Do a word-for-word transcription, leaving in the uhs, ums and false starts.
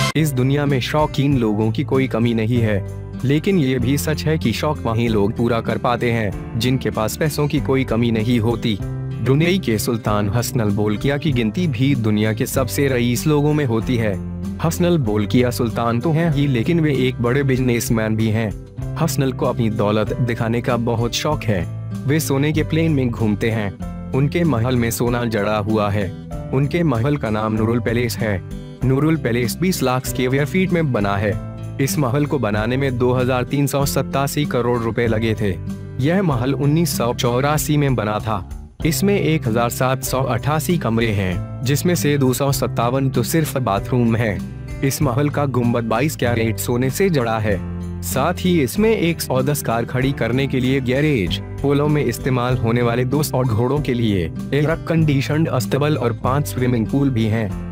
इस दुनिया में शौकीन लोगों की कोई कमी नहीं है, लेकिन ये भी सच है कि शौक वही लोग पूरा कर पाते हैं जिनके पास पैसों की कोई कमी नहीं होती। ब्रुनेई के सुल्तान हसनल बोल्किया की गिनती भी दुनिया के सबसे रईस लोगों में होती है। हसनल बोल्किया सुल्तान तो हैं ही, लेकिन वे एक बड़े बिजनेसमैन भी हैं। हसनल को अपनी दौलत दिखाने का बहुत शौक है। वे सोने के प्लेन में घूमते हैं। उनके महल में सोना जड़ा हुआ है। उनके महल का नाम नुरुल पैलेस है। नुरुल पैलेस बीस लाख स्क्वायर फीट में बना है। इस महल को बनाने में दो हजार तीन सौ सत्तासी करोड़ रुपए लगे थे। यह महल उन्नीस सौ चौरासी में बना था। इसमें एक हजार सात सौ अठासी कमरे हैं, जिसमें से दो सौ सत्तावन तो सिर्फ बाथरूम है। इस महल का गुम्बद बाईस कैरेट सोने से जड़ा है। साथ ही इसमें एक सौ दस कार खड़ी करने के लिए गैरेज, पोलो में इस्तेमाल होने वाले दो सौ घोड़ों के लिए एयर कंडीशनड अस्तबल और पांच स्विमिंग पूल भी हैं।